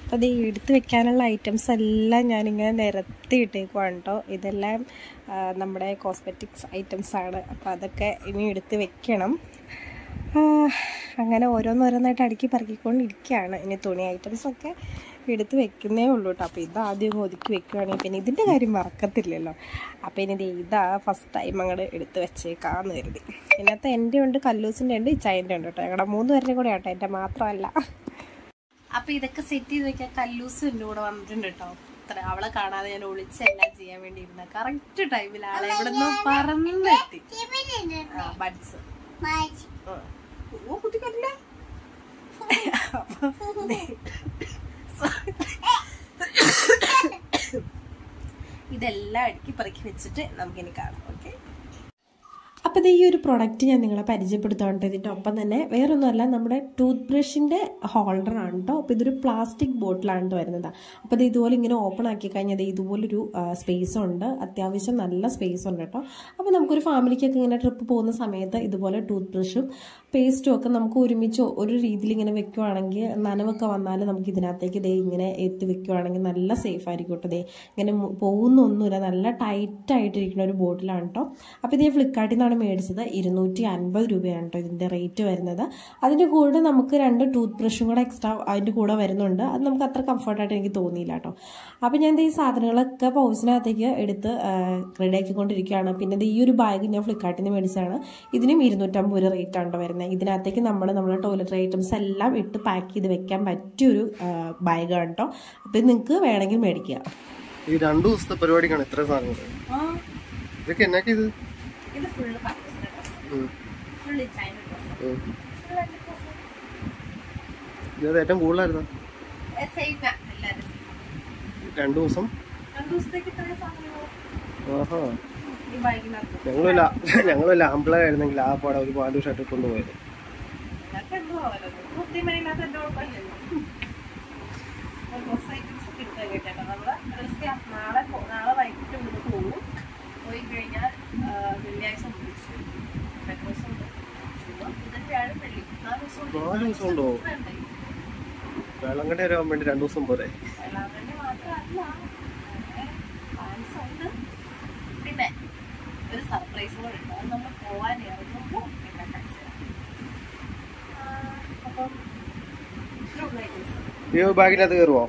അപ്പോൾ അത് എടുത്ത് വെക്കാനുള്ള ഐറ്റംസ് എല്ലാം ഞാനിങ്ങനെ നിരത്തി ഇട്ടേക്കുവാണ് കേട്ടോ. ഇതെല്ലാം നമ്മുടെ കോസ്മെറ്റിക്സ് ഐറ്റംസാണ്. അപ്പോൾ അതൊക്കെ ഇനി എടുത്ത് വെക്കണം. അങ്ങനെ ഓരോന്നോരോന്നായിട്ട് അടുക്കി പറക്കിക്കൊണ്ടിരിക്കുകയാണ്. ഇനി തുണി ഐറ്റംസൊക്കെ എടുത്ത് വെക്കുന്നേ ഉള്ളൂ കേട്ടോ. അപ്പോൾ ഇതാദ്യം ഒതുക്കി വെക്കുകയാണെങ്കിൽ പിന്നെ ഇതിൻ്റെ കാര്യം മറക്കത്തില്ലല്ലോ. അപ്പോൾ ഇനി ഇതാ ഫസ്റ്റ് ടൈം അങ്ങോട്ട് എടുത്ത് വെച്ചേക്കാമെന്ന് കരുതി. ഇതിനകത്ത് എൻ്റെ ഉണ്ട്, കല്ലൂസിൻ്റെ ഉണ്ട്, ഇച്ചായൻ്റെ ഉണ്ട് കേട്ടോ. ഞങ്ങളുടെ 3 പേരുടെയും കൂടെ ആട്ടോ, എൻ്റെ മാത്രമല്ല. അപ്പോൾ ഇതൊക്കെ സെറ്റ് ചെയ്ത് വെക്കാൻ കല്ലൂസ് എൻ്റെ കൂടെ വന്നിട്ടുണ്ട് കേട്ടോ. അവളെ കാണാതെ ഞാൻ ഒളിച്ചെല്ലാം ചെയ്യാൻ വേണ്ടി ഇരുന്ന കറക്റ്റ് ടൈമിൽ ആളെ ഇവിടെ നിന്ന് പറന്നെത്തി. ബഡ്സ് കുട്ടിക്കല്ലേ ഇതെല്ലാം അടുക്കി പറക്കി വെച്ചിട്ട് നമുക്കിനി കാണാം. ഓക്കെ, അപ്പോൾ ഇത് ഈ ഒരു പ്രൊഡക്റ്റ് ഞാൻ നിങ്ങളെ പരിചയപ്പെടുത്താണ്ട് ഇതിൻ്റെ ഒപ്പം തന്നെ വേറൊന്നുമല്ല, നമ്മുടെ ടൂത്ത് ബ്രഷിൻ്റെ ഹോൾഡറാണ് കേട്ടോ. അപ്പോൾ ഇതൊരു പ്ലാസ്റ്റിക് ബോട്ടിലാണ് വരുന്നത്. അപ്പോൾ ഇത് ഇതുപോലെ ഇങ്ങനെ ഓപ്പൺ ആക്കി കഴിഞ്ഞാൽ ഇതുപോലൊരു സ്പേസ് ഉണ്ട്, അത്യാവശ്യം നല്ല സ്പേസ് ഉണ്ട് കേട്ടോ. അപ്പോൾ നമുക്കൊരു ഫാമിലിക്കൊക്കെ ഇങ്ങനെ ട്രിപ്പ് പോകുന്ന സമയത്ത് ഇതുപോലെ ടൂത്ത് ബ്രഷും പേസ്റ്റും ഒക്കെ നമുക്ക് ഒരുമിച്ച് ഒരു രീതിയിൽ ഇങ്ങനെ വെക്കുവാണെങ്കിൽ, നനവൊക്കെ വന്നാൽ നമുക്ക് ഇതിനകത്തേക്ക് ഇതേ ഇങ്ങനെ എത്തി വെക്കുവാണെങ്കിൽ നല്ല സേഫ് ആയിരിക്കും കേട്ടോ. ഇതേ ഇങ്ങനെ പോകുന്നൊന്നുമില്ല, നല്ല ടൈറ്റായിട്ടിരിക്കുന്ന ഒരു ബോട്ടിലാണ് കേട്ടോ. അപ്പോൾ ഇത് ഫ്ലിപ്കാർട്ടിൽ നിന്നാണ് മേടിച്ചത്. 250 രൂപയാണ് കേട്ടോ ഇതിൻ്റെ റേറ്റ് വരുന്നത്. അതിൻ്റെ കൂടെ നമുക്ക് 2 ടൂത്ത് ബ്രഷും കൂടെ എക്സ്ട്രാ അതിൻ്റെ കൂടെ വരുന്നുണ്ട്. അത് നമുക്ക് അത്ര കംഫർട്ടായിട്ട് എനിക്ക് തോന്നിയില്ല കേട്ടോ. അപ്പോൾ ഞാൻ ഈ സാധനങ്ങളൊക്കെ പൗച്ചിനകത്തേക്ക് എടുത്ത് റെഡിയാക്കിക്കൊണ്ടിരിക്കുകയാണ്. പിന്നെ ഈ ഒരു ബാഗ് ഞാൻ ഫ്ലിപ്കാർട്ടിൽ നിന്ന് മേടിച്ചതാണ്. ഇതിനും 250 രൂപ റേറ്റാണ് വരുന്നത്. ഇതിനകത്തേക്ക് നമ്മുടെ ടോയ്ലറ്ററി ഐറ്റംസ് എല്ലാം ഇട്ട് പാക്ക് ചെയ്ത് വെക്കാൻ പറ്റിയൊരു ബാഗാണ് കേട്ടോ. അപ്പോൾ നിങ്ങൾക്ക് വേണമെങ്കിൽ മേടിക്കുക. ഈ 2 ദിവസത്തെ പരിപാടിക്കാണ് ഇത്ര സാധനങ്ങൾ. ഇതൊക്കെ എന്നൊക്കെ ഇത് ഏറ്റവും കൂടുതലായിരുന്നു 2 ദിവസം. ഞങ്ങളുമല്ല ആമ്പിളായിരുന്നെങ്കിൽ ആ പാടെ ഒരു പാലു ഷർട്ട് കൊണ്ടുപോയത്. പോയി കഴിഞ്ഞാൽ വെള്ളിയാഴ്ച വേളങ്കണ്ണി വരാൻ വേണ്ടി 2 ദിവസം പോരെ. പിന്നെ ഒരു സർപ്രൈസ് കൂടെ ഉണ്ട്, അത് നമ്മൾ പോവാൻ ഇറങ്ങുമ്പോൾ അപ്പം ബാഗിനകത്ത് കയറുവോ?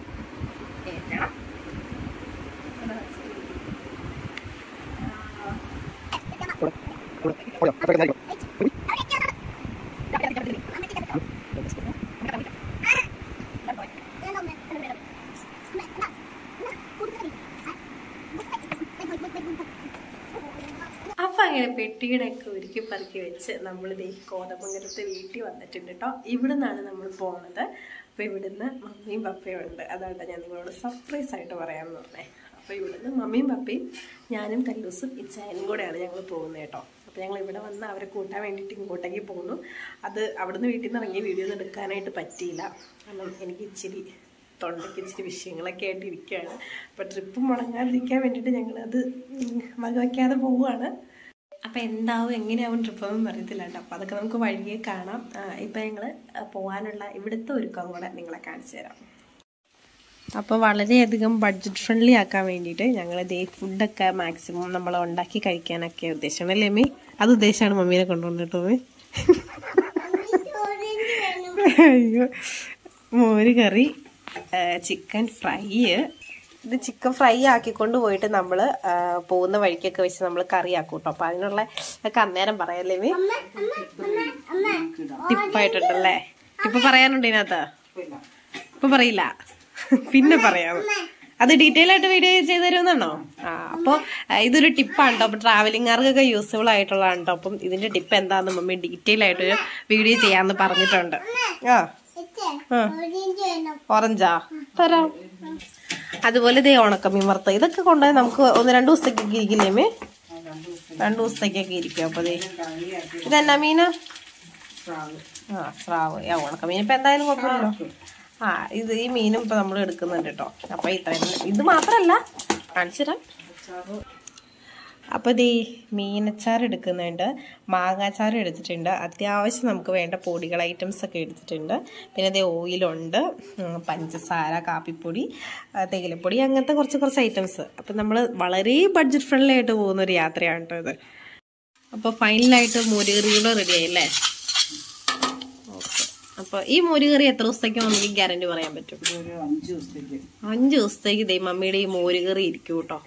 അപ്പം അങ്ങനെ പെട്ടിയുടെ ഒക്കെ ഒരുക്കി പറക്കി വെച്ച് നമ്മളിത് ഈ കോതമംഗലത്തെ വീട്ടിൽ വന്നിട്ടുണ്ട് കേട്ടോ. ഇവിടെ നിന്നാണ് നമ്മൾ പോകുന്നത്. അപ്പോൾ ഇവിടുന്ന് മമ്മിയും പപ്പയും ഉണ്ട്. അതാണ് ഞാൻ നിങ്ങളോട് സർപ്രൈസ് ആയിട്ട് പറയാമെന്ന് പറഞ്ഞേ. അപ്പോൾ ഇവിടുന്ന് മമ്മിയും പപ്പയും ഞാനും കല്ലൂസും ഇച്ചായനും കൂടെയാണ് ഞങ്ങൾ പോകുന്നത് കേട്ടോ. അപ്പോൾ ഞങ്ങൾ ഇവിടെ വന്ന് അവരെ കൂട്ടാൻ വേണ്ടിയിട്ട് ഇങ്ങോട്ടേക്ക് പോകുന്നു. അത് അവിടുന്ന് വീട്ടിൽ നിന്ന് ഇറങ്ങിയ വീഡിയോ ഒന്നും എടുക്കാനായിട്ട് പറ്റിയില്ല. കാരണം എനിക്ക് തൊണ്ടയ്ക്ക് ഇച്ചിരി വിഷയങ്ങളൊക്കെ ആയിട്ട് ഇരിക്കുകയാണ്. അപ്പോൾ ട്രിപ്പ് മുടങ്ങാതിരിക്കാൻ വേണ്ടിയിട്ട് ഞങ്ങളത് വകവയ്ക്കാതെ പോവുകയാണ്. അപ്പോൾ എന്താവും എങ്ങനെയാവും ട്രിപ്പൊന്നും അറിയത്തില്ല കേട്ടോ. അപ്പോൾ അതൊക്കെ നമുക്ക് വഴിയെ കാണാം. ഇപ്പം ഞങ്ങൾ പോകാനുള്ള ഇവിടുത്തെ ഒരുക്കം കൂടെ നിങ്ങളെ കാണിച്ചു തരാം. അപ്പോൾ വളരെയധികം ബഡ്ജറ്റ് ഫ്രണ്ട്ലി ആക്കാൻ വേണ്ടിയിട്ട് ഞങ്ങൾ ഇതേ ഫുഡൊക്കെ മാക്സിമം നമ്മൾ ഉണ്ടാക്കി കഴിക്കാനൊക്കെ ഉദ്ദേശമാണ് അല്ലേ മമ്മി? അത് ഉദ്ദേശമാണ് മമ്മീനെ കൊണ്ടുവന്നിട്ടോ. അയ്യോ, മോര് കറി, ചിക്കൻ ഫ്രൈ. ഇത് ചിക്കൻ ഫ്രൈ ആക്കിക്കൊണ്ട് പോയിട്ട് നമ്മൾ പോകുന്ന വഴിക്കൊക്കെ വെച്ച് നമ്മൾ കറി ആക്കും കേട്ടോ. അപ്പം അതിനുള്ള ഒക്കെ അന്നേരം പറയല്ലേ മീ? ടിപ്പായിട്ടുണ്ടല്ലേ? ഇപ്പൊ പറയാനുണ്ട് ഇതിനകത്ത്? ഇപ്പൊ പറയില്ല, പിന്നെ പറയാം. അത് ഡീറ്റെയിൽ ആയിട്ട് വീഡിയോ ചെയ്ത് തരുമെന്നാണോ? അപ്പോൾ ഇതൊരു ടിപ്പാണ് കേട്ടോ. അപ്പോൾ ട്രാവലിംഗുകാർക്കൊക്കെ യൂസ്ഫുൾ ആയിട്ടുള്ളതാണ് കേട്ടോ. അപ്പം ഇതിന്റെ ടിപ്പ് എന്താണെന്ന് മമ്മി ഡീറ്റെയിൽ ആയിട്ടൊരു വീഡിയോ ചെയ്യാമെന്ന് പറഞ്ഞിട്ടുണ്ട്. ഓറഞ്ചാ തരാം. അതുപോലെ ഇതേ ഉണക്കമീൻ വറുത്ത ഇതൊക്കെ കൊണ്ടുപോയി നമുക്ക് 1-2 ദിവസത്തേക്കൊക്കെ ഇരിക്കില്ലേ മേ? 2 ദിവസത്തേക്കൊക്കെ ഇരിക്കും. അപ്പൊ ഇതെന്നാ മീന? സ്രാവ്. ഉണക്കമീൻ ഇപ്പൊ എന്തായാലും കുഴപ്പമില്ലല്ലോ. ഇത് ഈ മീനും ഇപ്പൊ നമ്മൾ എടുക്കുന്നുണ്ട് കേട്ടോ. അപ്പൊ ഇത്രയും ഇത് മാത്രല്ല കാണിച്ചു തരാം. അപ്പോൾ ദേ മീനച്ചാർ എടുക്കുന്നുണ്ട്, മാങ്ങാച്ചാർ എടുത്തിട്ടുണ്ട്, അത്യാവശ്യം നമുക്ക് വേണ്ട പൊടികൾ ഐറ്റംസ് ഒക്കെ എടുത്തിട്ടുണ്ട്. പിന്നെ ദേ ഓയിലുണ്ട്, പഞ്ചസാര, കാപ്പിപ്പൊടി, തേയിലപ്പൊടി, അങ്ങനത്തെ കുറച്ച് ഐറ്റംസ്. അപ്പം നമ്മൾ വളരെ ബഡ്ജറ്റ് ഫ്രണ്ട്ലി ആയിട്ട് പോകുന്ന ഒരു യാത്രയാണ് കേട്ടോ ഇത്. അപ്പോൾ ഫൈനലായിട്ട് മോരുകറി കൂടെ റെഡി ആയില്ലേ? ഓക്കെ. അപ്പോൾ ഈ മോരുകറി എത്ര ദിവസത്തേക്ക് നമുക്ക് ഗ്യാരണ്ടി പറയാൻ പറ്റും? 5 ദിവസത്തേക്ക് ദേ മമ്മിയുടെ ഈ മോരുകറി ഇരിക്കും കേട്ടോ,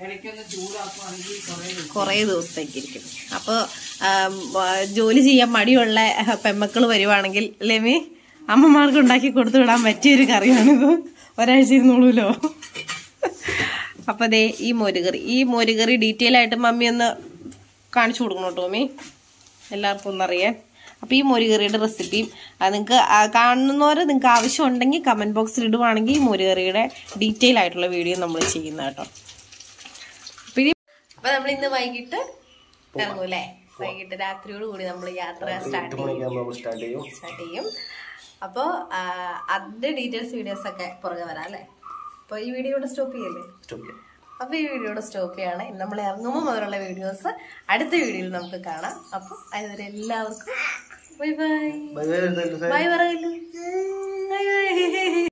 കുറേ ദിവസത്തേക്ക് ഇരിക്കും. അപ്പോൾ ജോലി ചെയ്യാൻ മടിയുള്ള പെമ്മക്കൾ വരുവാണെങ്കിൽ ലെമി അമ്മമാർക്ക് ഉണ്ടാക്കി കൊടുത്തു വിടാൻ പറ്റിയൊരു കറിയാണിത്. ഒരാഴ്ച ഇരുന്നോളൂല്ലോ. അപ്പോൾ ദേ ഈ മോരുകറി ഡീറ്റെയിൽ ആയിട്ട് മമ്മി ഒന്ന് കാണിച്ചു കൊടുക്കണം കേട്ടോ മമ്മി, എല്ലാവർക്കും ഒന്നറിയാൻ. അപ്പോൾ ഈ മോരുകറിയുടെ റെസിപ്പിയും നിങ്ങൾക്ക് കാണുന്നവരെ നിങ്ങൾക്ക് ആവശ്യം ഉണ്ടെങ്കിൽ കമൻറ്റ് ബോക്സിൽ ഇടുവാണെങ്കിൽ ഈ മോരുകറിയുടെ ഡീറ്റെയിൽ ആയിട്ടുള്ള വീഡിയോ നമ്മൾ ചെയ്യുന്ന കേട്ടോ. അപ്പോൾ നമ്മൾ ഇന്ന് വൈകിട്ട് ഇറങ്ങൂല്ലേ? വൈകിട്ട് രാത്രിയോട് കൂടി നമ്മൾ യാത്ര സ്റ്റാർട്ട് ചെയ്യും. അപ്പോൾ അതിന്റെ ഡീറ്റെയിൽസ് വീഡിയോസ് ഒക്കെ പുറകെ വരാം അല്ലേ? അപ്പോൾ ഈ വീഡിയോ ഇവിടെ സ്റ്റോപ്പ് ചെയ്യല്ലേ? അപ്പോൾ ഈ വീഡിയോയുടെ സ്റ്റോപ്പ് ചെയ്യാണ്. നമ്മൾ ഇറങ്ങുമ്പോൾ മുതലുള്ള വീഡിയോസ് അടുത്ത വീഡിയോയിൽ നമുക്ക് കാണാം. അപ്പോൾ അതുവരെ എല്ലാവർക്കും ബൈ ബൈ. ബൈ പറയല്ലോ.